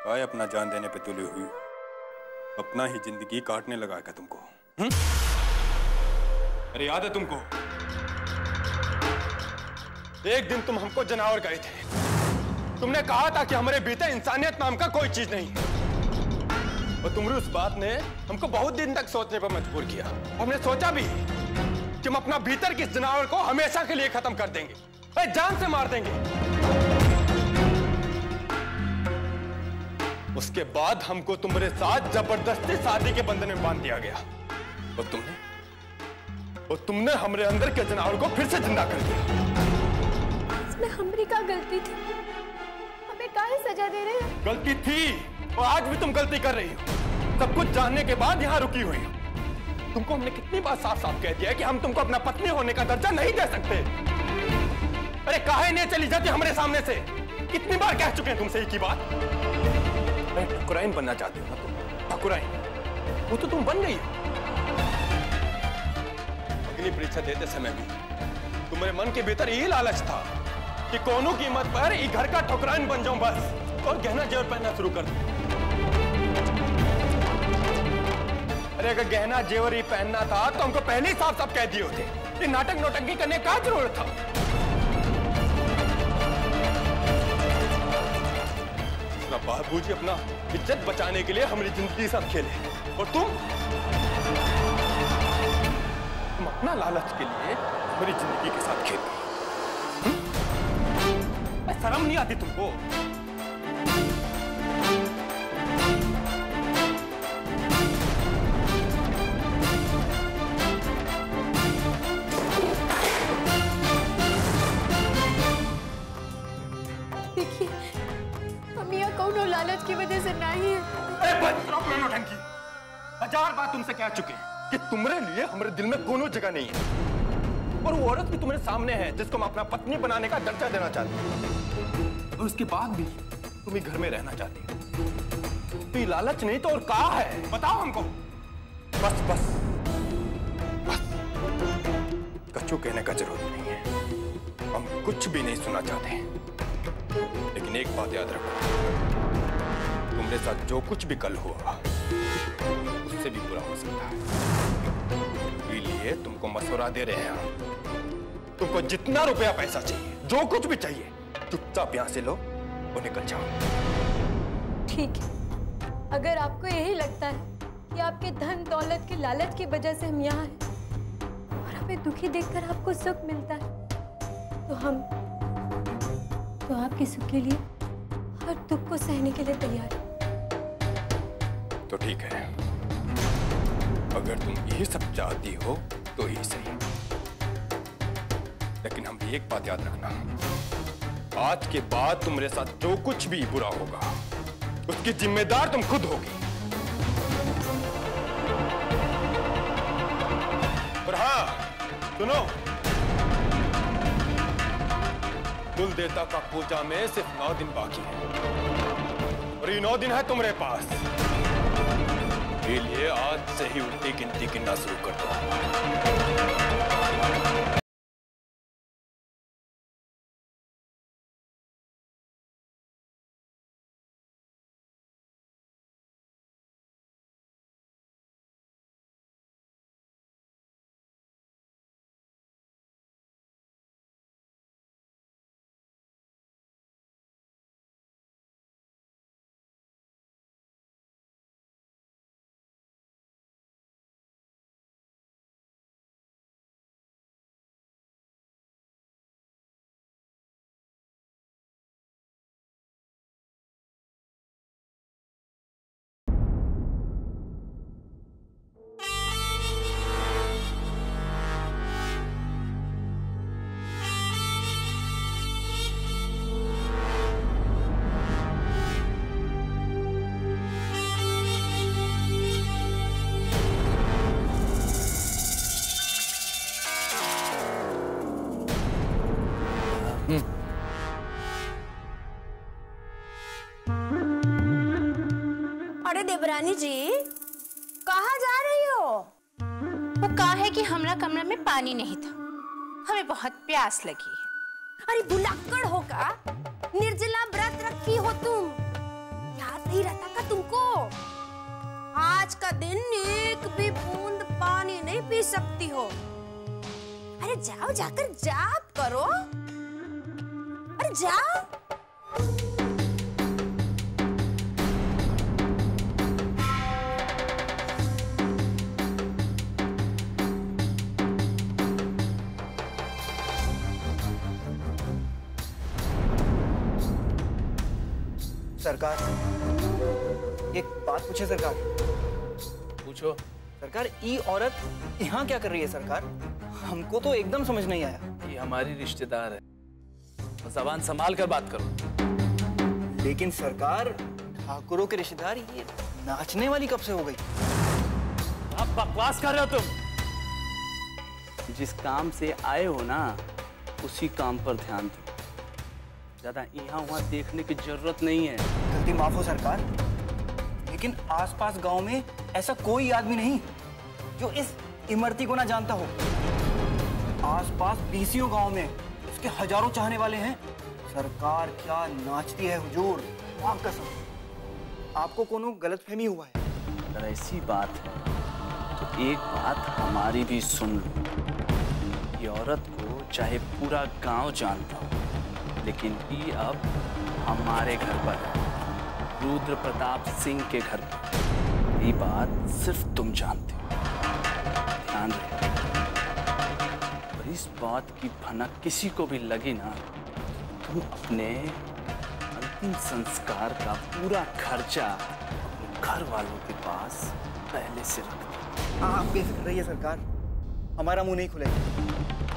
काय अपना जान देने पे तुली हुई, अपना ही जिंदगी काटने लगा क्या तुमको? अरे याद है तुमको, एक दिन तुम हमको जनावर कहे थे। तुमने कहा था कि हमारे भीतर इंसानियत नाम का कोई चीज नहीं, और तुम्हारी उस बात ने हमको बहुत दिन तक सोचने पर मजबूर किया। हमने सोचा भी कि हम अपना भीतर के जनावर को हमेशा के लिए खत्म कर देंगे, अरे जान से मार देंगे। उसके बाद हमको तुम्हारे साथ जबरदस्ती शादी के बंधन में बांध दिया गया, और तुमने हमारे अंदर के जनावर को फिर से जिंदा कर दिया। इसमें हमारी क्या गलती थी? हमें काहे सजा दे रहे हैं? गलती थी, और आज भी तुम गलती कर रही हो। सब कुछ जानने के बाद यहाँ रुकी हुई हो। तुमको हमने कितनी बार साफ साफ कह दिया है कि हम तुमको अपना पत्नी होने का दर्जा नहीं दे सकते। अरे काहे नहीं चली जाती हमारे सामने से? कितनी बार कह चुके हैं तुमसे एक ही बात। ठकुराइन बनना चाहते हो ना तुम? ठकुराइन, वो तो तुम बन गई हो। अग्नि परीक्षा देते समय भी तुम्हारे मन के भीतर यही लालच था कि कोनो कीमत पर एक घर का ठकुराइन बन जाऊं बस, और गहना जेवर पहनना शुरू कर दूं। अरे अगर गहना जेवर ही पहनना था तो हमको पहले ही साफ साफ कह दिए होते। ये नाटक नौटंकी करने का जरूरत था? बाबूजी अपना इज्जत बचाने के लिए हमारी जिंदगी साथ खेले, और तुम अपना लालच के लिए हमारी जिंदगी के साथ खेल। शर्म नहीं आती तुमको? देखिए, हम यहाँ कौनो लालच की वजह से नहीं है। अरे बस रहो नौटंकी। 1000 बार तुमसे कह चुके कि तुम्हारे लिए हमारे दिल में कोनो जगह नहीं है, और वो औरत भी तुम्हारे सामने है जिसको मैं अपना पत्नी बनाने का दर्जा देना चाहती हूँ, और उसके बाद भी तुम ही घर में रहना चाहती हो। तो ये लालच नहीं तो और क्या है? बताओ हमको। बस बस बस, कछु कहने का जरूरत नहीं है। हम कुछ भी नहीं सुनना चाहते, लेकिन एक बात याद रखो, तुम्हारे साथ जो कुछ भी कल हुआ उससे भी बुरा हो सकता है। इसलिए तुमको मशवरा दे रहे हैं हम। तुमको जितना रुपया पैसा चाहिए, जो कुछ भी चाहिए, चुपचाप यहाँ से लो और निकल जाओ। ठीक है, अगर आपको यही लगता है कि आपके धन दौलत के लालच की वजह से हम यहाँ हैं और हमें दुखी देखकर आपको सुख मिलता है, तो आपके सुख के लिए हर दुख को सहने के लिए तैयार है। तो ठीक है, अगर तुम यही सब चाहती हो तो ही सही, लेकिन हम भी एक बात याद रखना, आज के बाद तुम्हारे साथ जो कुछ भी बुरा होगा उसकी जिम्मेदार तुम खुद होगी। और हाँ सुनो, कुल देवता का पूजा में सिर्फ 9 दिन बाकी है, और ये 9 दिन है तुम्हारे पास। इसलिए आज से ही उल्टी गिनती गिनना शुरू कर दो। अरे देवरानी जी, कहाँ जा रही हो? वो कहा है कि हमारा कमरे में पानी नहीं था, हमें बहुत प्यास लगी है। अरे भुलक्कड़ होगा, निर्जला व्रत रखी हो तुम। याद नहीं रहता का तुमको? आज का दिन एक भी बूंद पानी नहीं पी सकती हो। अरे जाओ, जाकर जाप करो। अरे जाओ। सरकार, एक बात पूछे सरकार। पूछो। सरकार, ये औरत यहाँ क्या कर रही है सरकार? हमको तो एकदम समझ नहीं आया। ये हमारी रिश्तेदार है, ज़बान संभाल कर बात करो। लेकिन सरकार, ठाकुरों के रिश्तेदार ये नाचने वाली कब से हो गई? आप बकवास कर रहे हो तुम। जिस काम से आए हो ना, उसी काम पर ध्यान दो। ज्यादा यहाँ वहाँ देखने की जरूरत नहीं है। गलती माफ हो सरकार, लेकिन आसपास गांव में ऐसा कोई आदमी नहीं जो इस इमरती को ना जानता हो। आसपास 20 गांव में उसके हजारों चाहने वाले हैं। सरकार क्या नाचती है हुजूर, माफ कसम। आपको कोनो गलतफहमी हुआ है? अगर ऐसी बात है तो एक बात हमारी भी सुन लो। ये औरत को चाहे पूरा गांव जानता हो, लेकिन ये अब हमारे घर पर है, रुद्र प्रताप सिंह के घर पर। ये बात सिर्फ तुम जानते हो, ध्यान रहे। और इस बात की भनक किसी को भी लगी ना, तुम अपने अंतिम संस्कार का पूरा खर्चा अपने घर वालों के पास पहले से रख दो। हाँ, आप बेफिक्र रहिए सरकार, हमारा मुंह नहीं खुलेगा।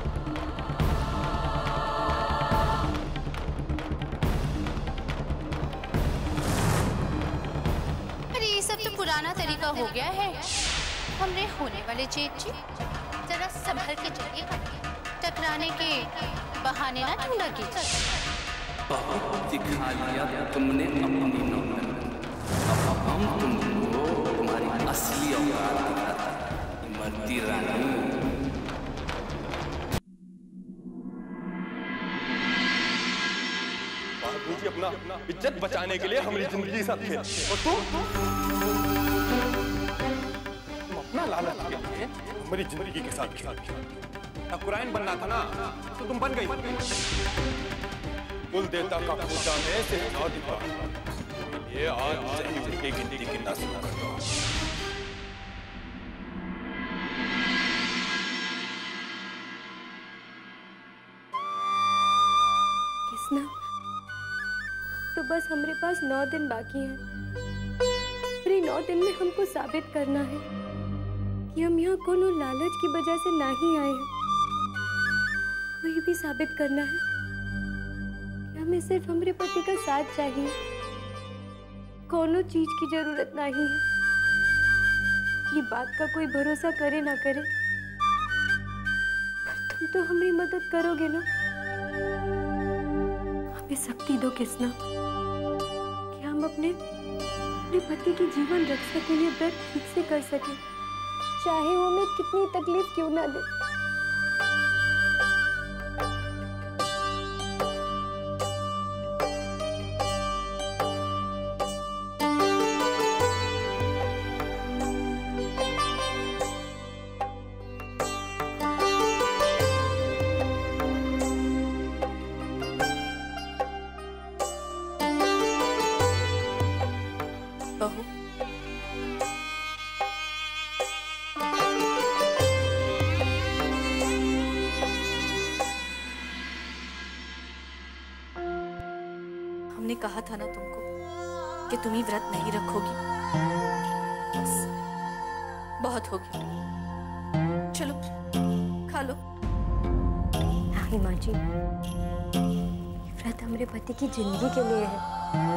पुराना तरीका हो गया है। हमने होने वाले जेठ जी जरा संभल के चलिएगा, टकराने के बहाने ना ढूंढा कीजिए। बहुत दिखा लिया तुमने अपनी नौकरी, अब हम तुमको तुम्हारी असली औकात दिखाता। इमरती रानी, बाबूजी अपना इज्जत बचाने के लिए हमारी जिंदगी साथ थे, और तुम अपना लालच के लिए हमारी जिंदगी के साथ ठकुराइन बनना था ना, तो तुम बन गई। कुल देवता का पूजा में से 9 दिन बाद ये आज सही उनकी गिनती गिनना शुरू कर दो। किसना? तो बस हमारे पास 9 दिन बाकी हैं। और 9 दिन में हमको साबित करना है कि हम यहाँ कोनो लालच की वजह से नहीं आए हैं। कोई भी साबित करना है कि हमें सिर्फ हमारे पति का साथ चाहिए, कोनो चीज की जरूरत नहीं है। ये बात का कोई भरोसा करे ना करे, पर तुम तो हमारी मदद करोगे ना। हमें शक्ति दो किसना कि हम अपने पति की जीवन रक्षा के लिए व्रत ठीक से कर सके, चाहे वो हमें कितनी तकलीफ क्यों ना दे। बहू, हमने कहा था ना तुमको कि तुम ही व्रत नहीं रखोगी। बस बहुत हो गया, चलो खा लो। नहीं माँ जी, ये व्रत हमारे पति की जिंदगी के लिए है।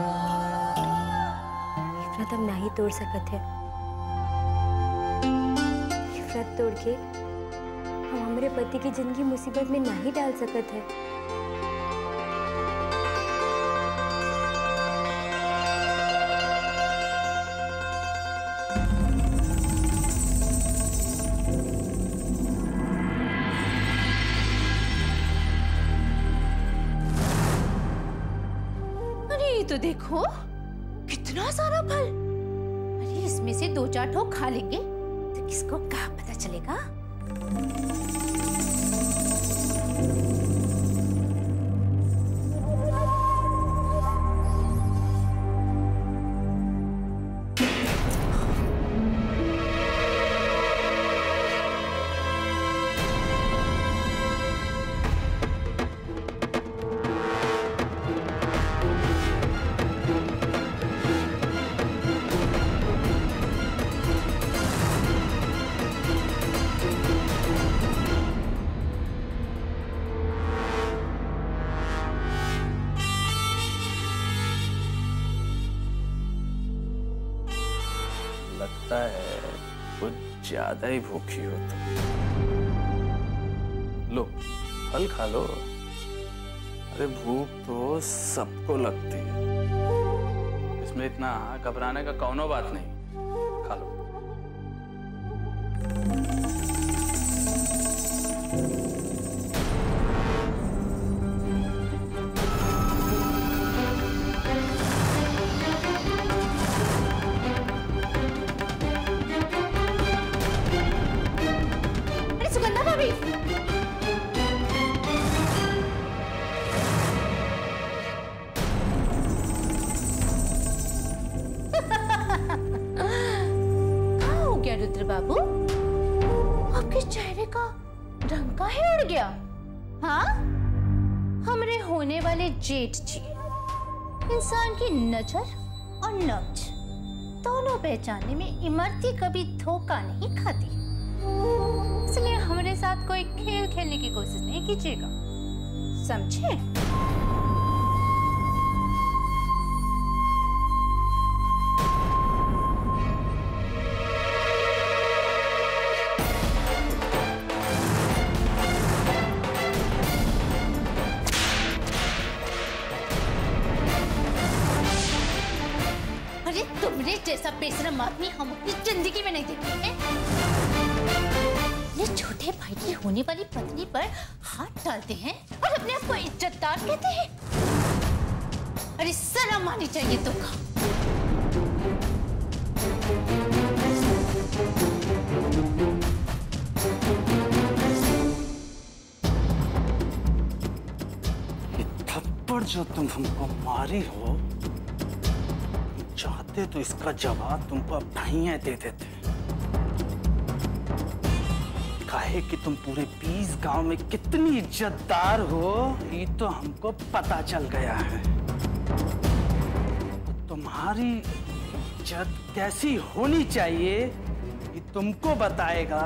ये व्रत हम नहीं तोड़ सकते हैं। ये व्रत तोड़ के हम हमारे पति की जिंदगी मुसीबत में नहीं डाल सकते हैं। तो देखो इतना सारा फल? अरे इसमें से 2-4 ठो खा लेंगे तो किसको क्या पता चलेगा। लगता है कुछ ज्यादा ही भूखी हो तुम। लो फल खा लो। अरे भूख तो सबको लगती है, इसमें इतना घबराने का कौनो बात नहीं। खा लो। रुद्र बाबू, आपके चेहरे का रंग काहे उड़ गया? हाँ, हमरे होने वाले जेठ जी इंसान की नजर और नब्ज दोनों पहचानने में इमरती कभी धोखा नहीं खाती, इसलिए हमारे साथ कोई खेल खेलने की कोशिश नहीं कीजिएगा, समझे? तुमने जैसा बेशरम आदमी हम अपनी जिंदगी में नहीं देखे हैं। ये छोटे भाई की होने वाली पत्नी पर हाथ डालते हैं और अपने आप को इज्जतदार कहते हैं। अरे शर्म आनी चाहिए तुमको। ये थप्पड़ जो तुम हमको मारी हो, चाहते तो इसका जवाब तुमको अब ढाइयां दे देते। काहे कि तुम पूरे 20 गांव में कितनी इज्जतदार हो, ये तो हमको पता चल गया है। तो तुम्हारी इज्जत कैसी होनी चाहिए ये तुमको बताएगा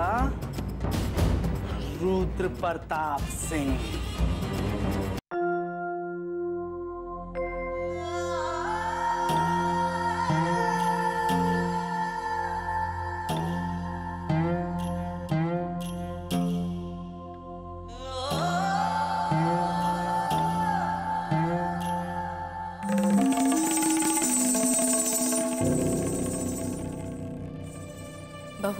रुद्र प्रताप सिंह। बहू,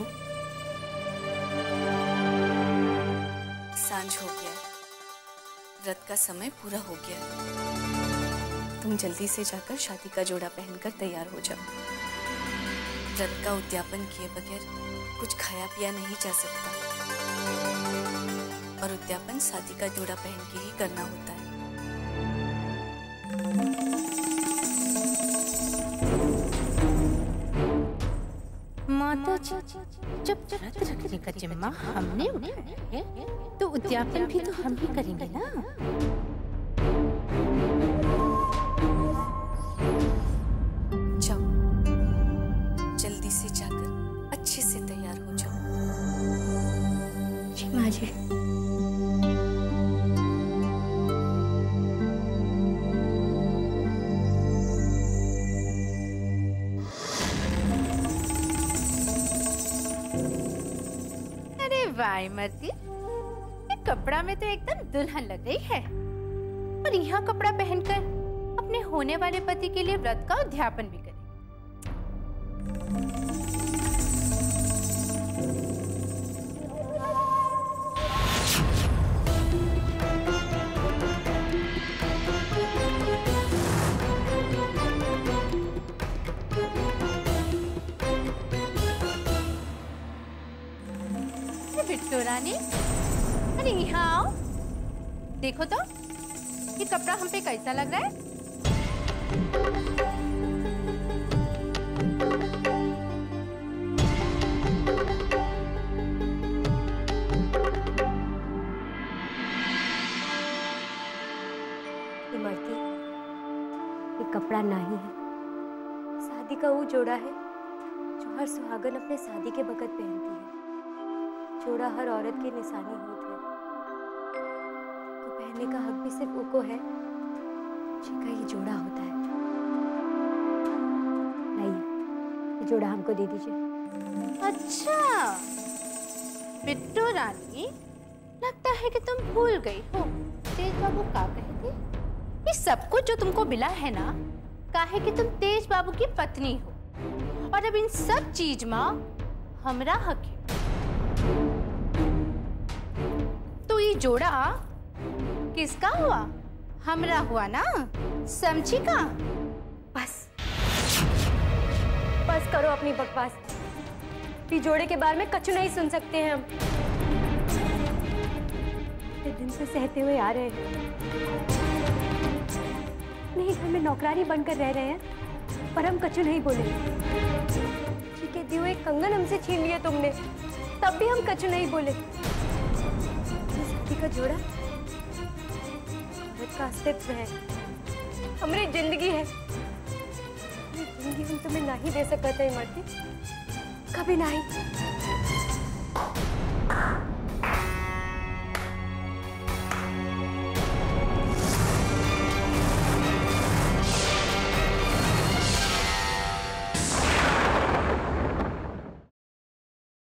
सांझ हो गया, व्रत का समय पूरा हो गया। तुम जल्दी से जाकर शादी का जोड़ा पहनकर तैयार हो जाओ। व्रत का उद्यापन किए बगैर कुछ खाया पिया नहीं जा सकता, और उद्यापन शादी का जोड़ा पहन के ही करना होता है। माता जी, जब व्रत रखने का जिम्मा हमने उठाया है तो उद्यापन भी तो हम ही करेंगे ना। जाओ, जल्दी से जाकर अच्छे से तैयार हो जाओ। जी माँ जी। वाह मर्दी, ये कपड़ा में तो एकदम दुल्हन लग रही है, और यहाँ कपड़ा पहनकर अपने होने वाले पति के लिए व्रत का उद्यापन भी करेगी। बिट्टू रानी, अरे यहाँ आओ। देखो तो ये कपड़ा हम पे कैसा लग रहा है। इमरती, ये कपड़ा नहीं है, शादी का वो जोड़ा है जो हर सुहागन अपने शादी के वक्त पहनती है। जोड़ा हर औरत की निशानी होती है। को पहनने का हक भी सिर्फ वो को है जिनका ये जोड़ा होता है। लाइए, ये जोड़ा हमको दे दीजिए। अच्छा बिट्टू रानी, लगता है कि तुम भूल गई हो तेज बाबू का कहे थे। ये सब कुछ जो तुमको मिला है ना, काहे कि तुम तेज बाबू की पत्नी हो, और अब इन सब चीज में हमरा हक है। तो ये जोड़ा किसका हुआ? हमरा हुआ ना, समझी का? बस करो अपनी बकवास। ये जोड़े के बारे में कछु नहीं सुन सकते हैं हम। इतने दिन से सहते हुए आ रहे हैं, नहीं घर में नौकरानी बनकर रह रहे हैं, पर हम कछु नहीं बोले। ठीक है दियो, एक कंगन हमसे छीन लिया तुमने, तब भी हम कछु नहीं बोले। शादी का जोड़ा औरत का अस्तित्व है, हमारी जिंदगी है। जिंदगी हम तुम्हें नहीं दे सकते इमरती, कभी नहीं।